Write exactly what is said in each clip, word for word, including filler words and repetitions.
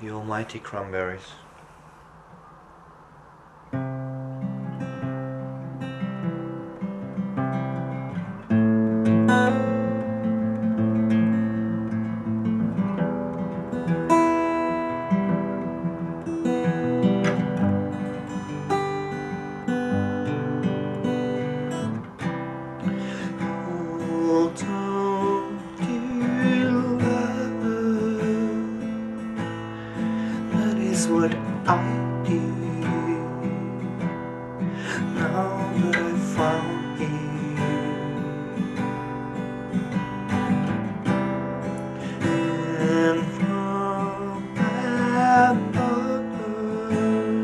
the almighty cranberries. Oh, don't you love? That is what I do. Now that I found you, and from that moment,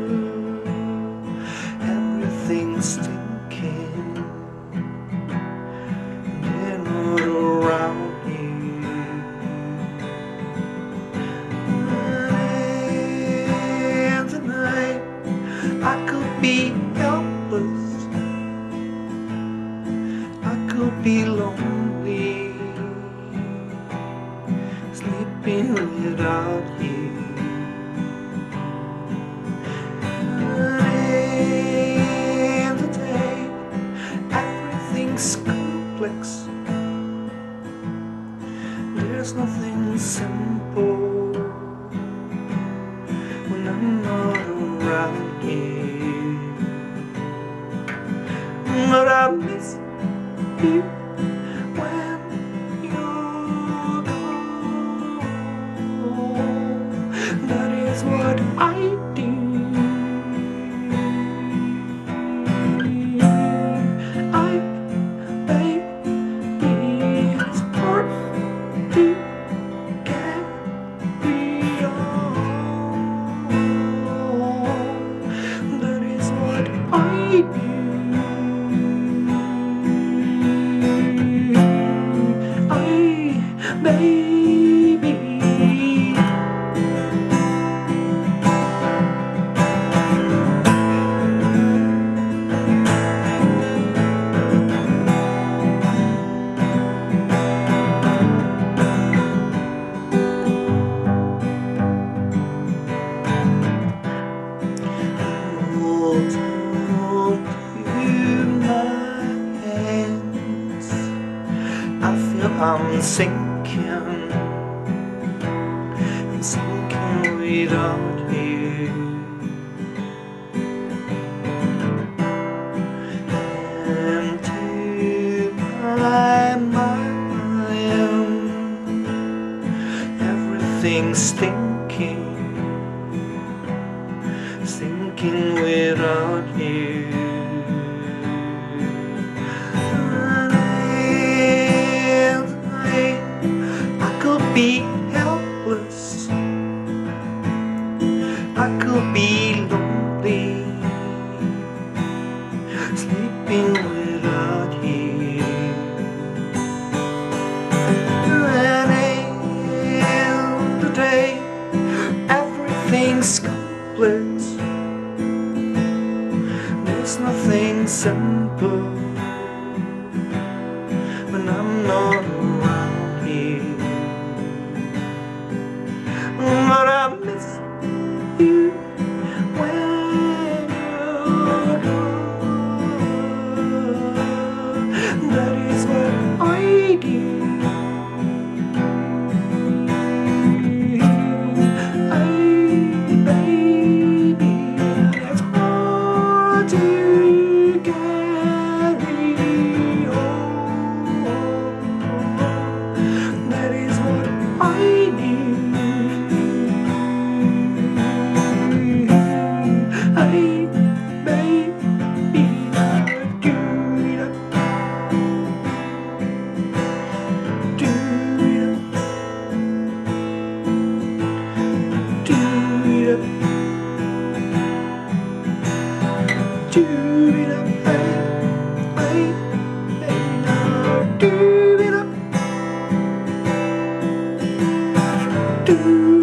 everything's stinking and all around you. And tonight I could be helpless, I could be lonely, sleeping without you. And today everything's complex, there's nothing simple when I'm not around you. But I miss you when you're gone. That is what I do. I, baby, it's hard to carry on. That is what I do. Baby, hold on to my hands. I feel I'm sinking, I'm sinking without you. And to my mind, everything's stinking, sinking without you. Be helpless, I could be lonely, sleeping without you. And today everything's complex, there's nothing simple when I'm not around you. But I miss you when you're gone. That is what I do. I, baby, it's hard to carry on. That is what I do. Hey, baby, do it up, do it up, do it up, do it up, hey, hey, hey, now do it up, do